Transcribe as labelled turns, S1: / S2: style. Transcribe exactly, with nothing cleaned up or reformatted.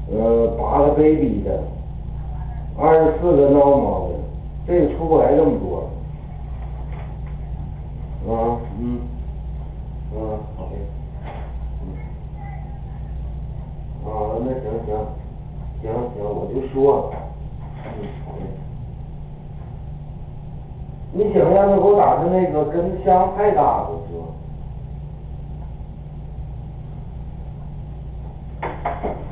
S1: 呃，八个 baby 的，二十四个闹猫的，这个出不来这么多。啊，嗯，嗯，好的，嗯，啊，那行行，行行，我就说，嗯，好的。你想让他给我打的那个跟箱太大了，是吧？